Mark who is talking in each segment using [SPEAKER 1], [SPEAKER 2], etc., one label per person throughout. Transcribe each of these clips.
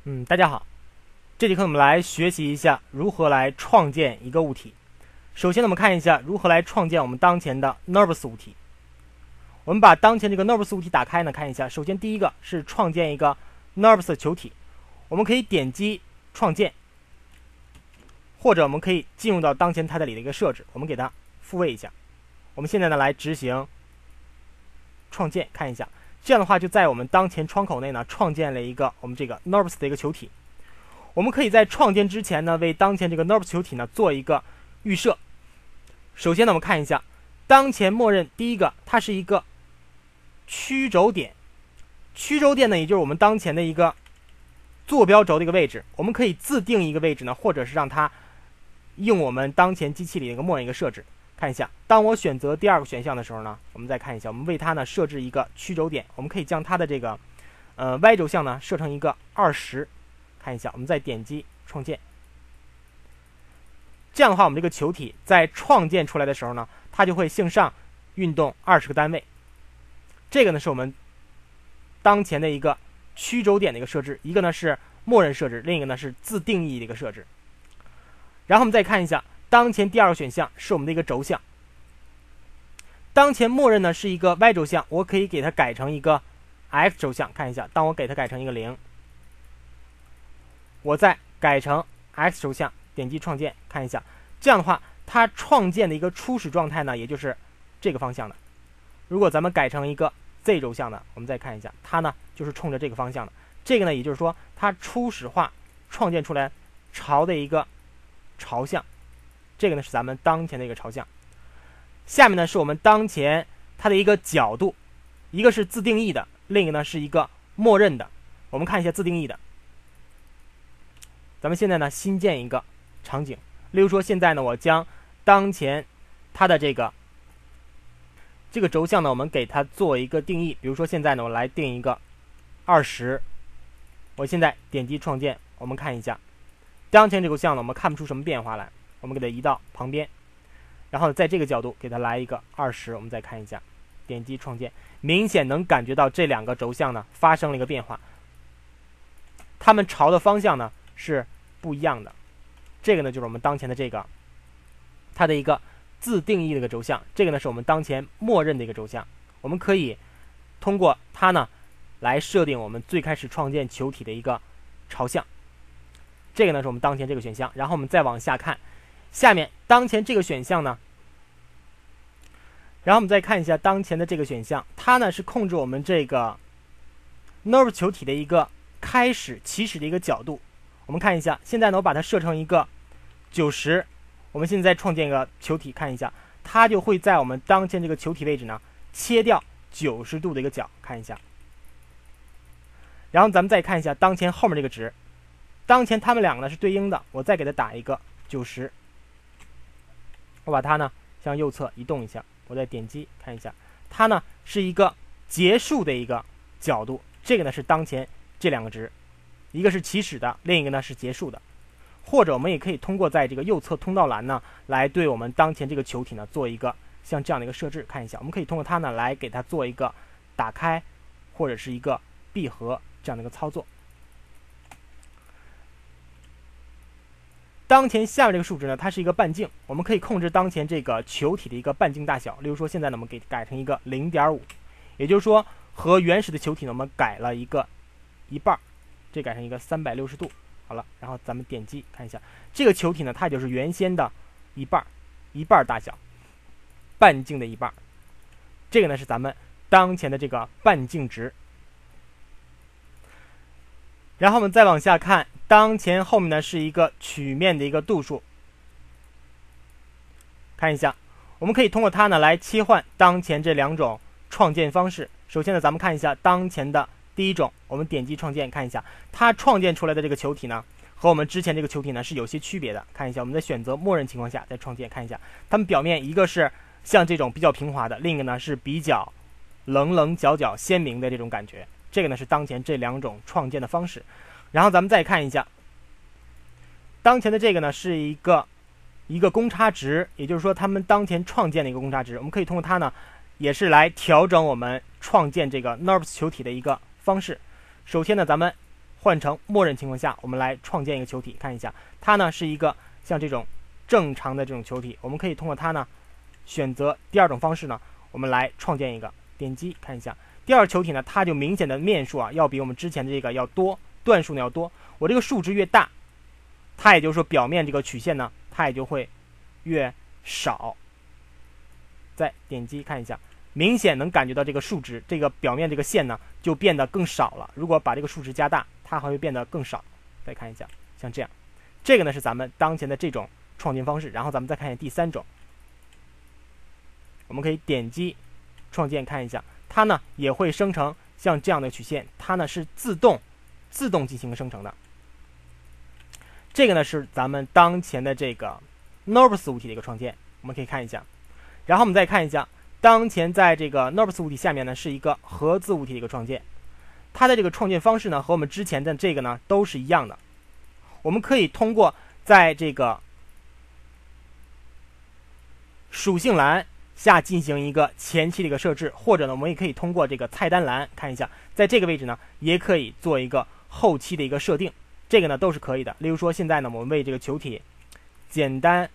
[SPEAKER 1] 大家好，这节课我们来学习一下如何来创建一个物体。首先呢，我们看一下如何来创建我们当前的 Nervous 物体。我们把当前这个 Nervous 物体打开呢，看一下。首先第一个是创建一个 Nervous 球体，我们可以点击创建，或者我们可以进入到当前它这里的一个设置，我们给它复位一下。我们现在呢来执行创建，看一下。这样的话，就在我们当前窗口内呢，创建了一个我们这个 Nervous 的一个球体。我们可以在创建之前呢，为当前这个 Nervous 球体呢做一个预设。首先呢，我们看一下，当前默认第一个，它是一个曲轴点。曲轴点呢，也就是我们当前的一个坐标轴的一个位置。我们可以自定一个位置呢，或者是让它用我们当前机器里的一个默认一个设置。看一下，当我选择第二个选项的时候呢，我们再看一下，我们为它呢设置一个曲轴点，我们可以将它的这个Y 轴向呢设成一个20。看一下，我们再点击创建。这样的话，我们这个球体在创建出来的时候呢，它就会向上运动20个单位。这个呢是我们当前的一个曲轴点的一个设置，一个呢是默认设置，另一个呢是自定义的一个设置。然后我们再看一下。当前第二个选项是我们的一个轴向，当前默认呢是一个 Y 轴向，我可以给它改成一个 X 轴向。看一下，当我给它改成一个0，我再改成 X 轴向，点击创建，看一下，这样的话，它创建的一个初始状态呢，也就是这个方向的。如果咱们改成一个 Z 轴向的，我们再看一下，它呢就是冲着这个方向的。这个呢，也就是说，它初始化创建出来朝的一个朝向。这个呢是咱们当前的一个朝向，下面呢是我们当前它的一个角度，一个是自定义的，另一个呢是一个默认的。我们看一下自定义的，咱们现在呢新建一个场景，例如说现在呢我将当前它的这个轴向呢，我们给它做一个定义，比如说现在呢我来定一个20，我现在点击创建，我们看一下当前这个轴向呢，我们看不出什么变化来。我们给它移到旁边，然后在这个角度给它来一个20，我们再看一下，点击创建，明显能感觉到这两个轴向呢发生了一个变化，它们朝的方向呢是不一样的。这个呢就是我们当前的这个它的一个自定义的一个轴向，这个呢是我们当前默认的一个轴向。我们可以通过它呢来设定我们最开始创建球体的一个朝向。这个呢是我们当前这个选项，然后我们再往下看。下面当前这个选项呢，然后我们再看一下当前的这个选项，它呢是控制我们这个 Nerve 球体的一个起始的一个角度。我们看一下，现在呢我把它设成一个90，我们现在创建一个球体，看一下，它就会在我们当前这个球体位置呢切掉90度的一个角，看一下。然后咱们再看一下当前后面这个值，当前它们两个呢是对应的，我再给它打一个90。我把它呢向右侧移动一下，我再点击看一下，它呢是一个结束的一个角度。这个呢是当前这两个值，一个是起始的，另一个呢是结束的。或者我们也可以通过在这个右侧通道栏呢，来对我们当前这个球体呢做一个像这样的一个设置。看一下，我们可以通过它呢来给它做一个打开或者是一个闭合这样的一个操作。当前下面这个数值呢，它是一个半径，我们可以控制当前这个球体的一个半径大小。例如说，现在呢，我们给改成一个0.5，也就是说，和原始的球体呢，我们改了一半，这改成一个360度。好了，然后咱们点击看一下，这个球体呢，它就是原先的一半大小，半径的一半。这个呢是咱们当前的这个半径值。然后我们再往下看，当前后面呢是一个曲面的一个度数。看一下，我们可以通过它呢来切换当前这两种创建方式。首先呢，咱们看一下当前的第一种，我们点击创建，看一下它创建出来的这个球体呢，和我们之前这个球体呢是有些区别的。看一下，我们在选择默认情况下再创建，看一下它们表面一个是像这种比较平滑的，另一个呢是比较棱角鲜明的这种感觉。这个呢是当前这两种创建的方式。然后咱们再看一下，当前的这个呢是一个公差值，也就是说他们当前创建的一个公差值。我们可以通过它呢也是来调整我们创建这个 Nervous 球体的一个方式。首先呢，咱们换成默认情况下，我们来创建一个球体，看一下，它呢是一个像这种正常的这种球体，我们可以通过它呢选择第二种方式呢，我们来创建一个，点击看一下，第二球体呢，它就明显的面数啊要比我们之前的这个要多，段数呢要多，我这个数值越大，它也就是说表面这个曲线呢，它也就会越少。再点击看一下，明显能感觉到这个数值，这个表面这个线呢就变得更少了。如果把这个数值加大，它还会变得更少。再看一下，像这样，这个呢是咱们当前的这种创建方式。然后咱们再看一下第三种，我们可以点击创建看一下，它呢也会生成像这样的曲线，它呢是自动进行生成的。这个呢是咱们当前的这个 Norbs 物体的一个创建，我们可以看一下。然后我们再看一下，当前在这个 Norbs 物体下面呢是一个合字物体的一个创建，它的这个创建方式呢和我们之前的这个呢都是一样的。我们可以通过在这个属性栏下进行一个前期的一个设置，或者呢我们也可以通过这个菜单栏看一下，在这个位置呢也可以做一个后期的一个设定，这个呢都是可以的。例如说现在呢我们为这个球体简单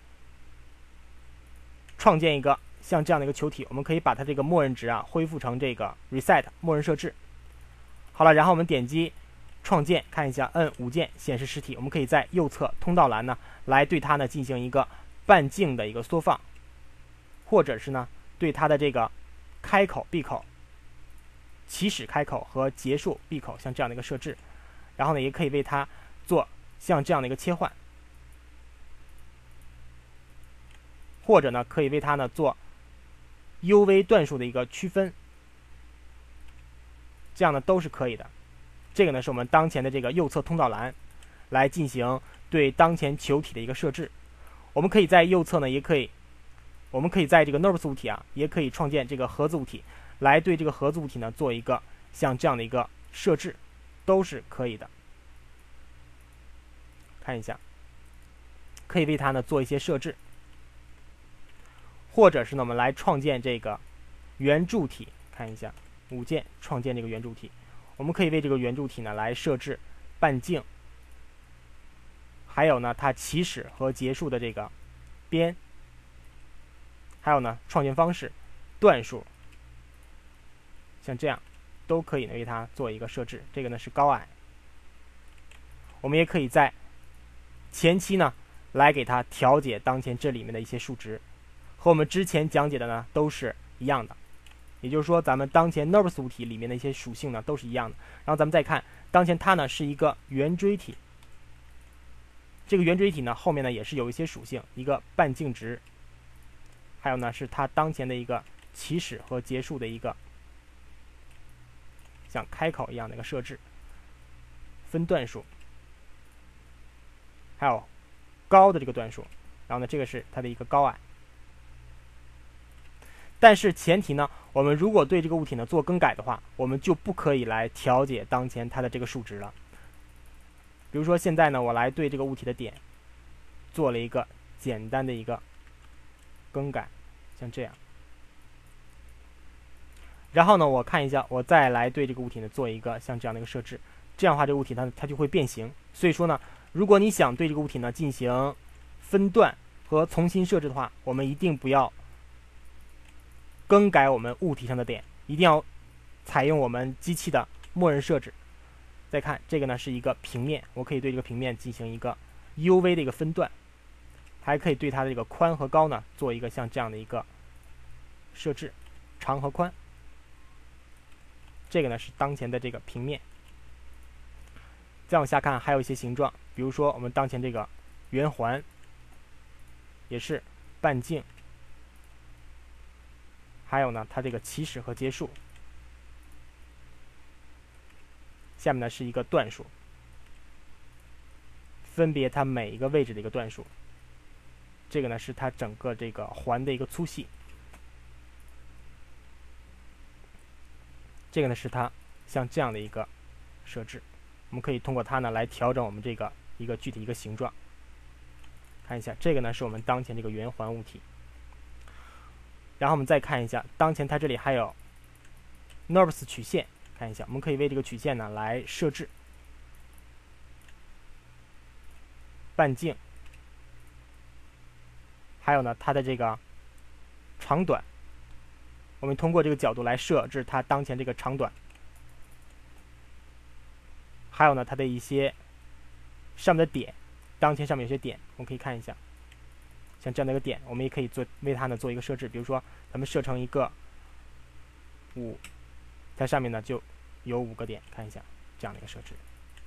[SPEAKER 1] 创建一个像这样的一个球体，我们可以把它这个默认值啊恢复成这个 reset 默认设置。好了，然后我们点击创建看一下，摁5键显示实体，我们可以在右侧通道栏呢来对它呢进行一个半径的一个缩放，或者是呢对它的这个开口闭口、起始开口和结束闭口像这样的一个设置。然后呢也可以为它做像这样的一个切换，或者呢可以为它呢做 UV 段数的一个区分，这样呢都是可以的。这个呢是我们当前的这个右侧通道栏来进行对当前球体的一个设置。我们可以在右侧呢我们可以在这个 Norbs 物体啊也可以创建这个盒子物体，来对这个盒子物体呢做一个像这样的一个设置，都是可以的。看一下，可以为它呢做一些设置，或者是呢我们来创建这个圆柱体，看一下5键创建这个圆柱体，我们可以为这个圆柱体呢来设置半径，还有呢它起始和结束的这个边，还有呢创建方式、段数，像这样都可以呢为它做一个设置。这个呢是高矮，我们也可以在前期呢来给它调节当前这里面的一些数值，和我们之前讲解的呢都是一样的。也就是说咱们当前 Norbs 物体里面的一些属性呢都是一样的。然后咱们再看当前它呢是一个圆锥体，这个圆锥体呢后面呢也是有一些属性，一个半径值，还有呢是它当前的一个起始和结束的一个像开口一样的一个设置，分段数，还有高的这个段数，然后呢这个是它的一个高矮。但是前提呢，我们如果对这个物体呢做更改的话，我们就不可以来调节当前它的这个数值了。比如说现在呢，我来对这个物体的点做了一个简单的一个更改，像这样。然后呢，我看一下，我再来对这个物体呢做一个像这样的一个设置，这样的话这个物体它就会变形。所以说呢，如果你想对这个物体呢进行分段和重新设置的话，我们一定不要更改我们物体上的点，一定要采用我们机器的默认设置。再看这个呢是一个平面，我可以对这个平面进行一个 UV 的一个分段，还可以对它的这个宽和高呢做一个像这样的一个设置，长和宽。这个呢是当前的这个平面。再往下看还有一些形状，比如说我们当前这个圆环也是半径，还有呢它这个起始和结束，下面呢是一个段数，分别它每一个位置的一个段数。这个呢是它整个这个环的一个粗细，这个呢是它像这样的一个设置，我们可以通过它呢来调整我们这个一个具体一个形状。看一下这个呢是我们当前这个圆环物体。然后我们再看一下当前它这里还有 Norbs 曲线，看一下我们可以为这个曲线呢来设置， 半径，还有呢它的这个长短，我们通过这个角度来设置它当前这个长短，还有呢它的一些上面的点，当前上面有些点，我们可以看一下，像这样的一个点，我们也可以为它呢做一个设置，比如说咱们设成一个5，在上面呢就有5个点，看一下这样的一个设置。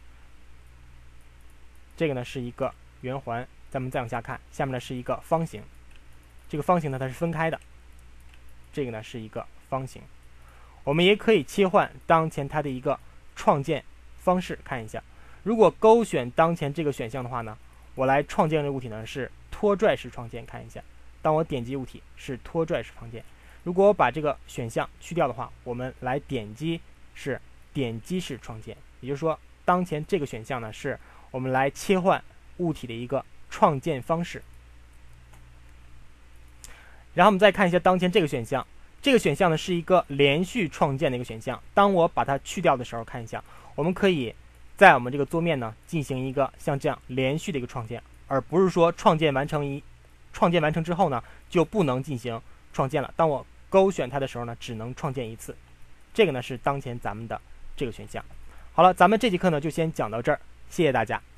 [SPEAKER 1] 这个呢是一个圆环，咱们再往下看，下面呢是一个方形，这个方形呢它是分开的，这个呢是一个方形。我们也可以切换当前它的一个创建方式，看一下，如果勾选当前这个选项的话呢，我来创建这个物体呢是拖拽式创建，看一下，当我点击物体是拖拽式创建。如果我把这个选项去掉的话，我们来点击是点击式创建，也就是说当前这个选项呢是我们来切换物体的一个创建方式。然后我们再看一下当前这个选项，这个选项呢是一个连续创建的一个选项，当我把它去掉的时候，看一下，我们可以在我们这个桌面呢进行一个像这样连续的一个创建，而不是说创建完成之后呢就不能进行创建了，当我勾选它的时候呢只能创建一次。这个呢是当前咱们的这个选项。好了，咱们这节课呢就先讲到这儿，谢谢大家。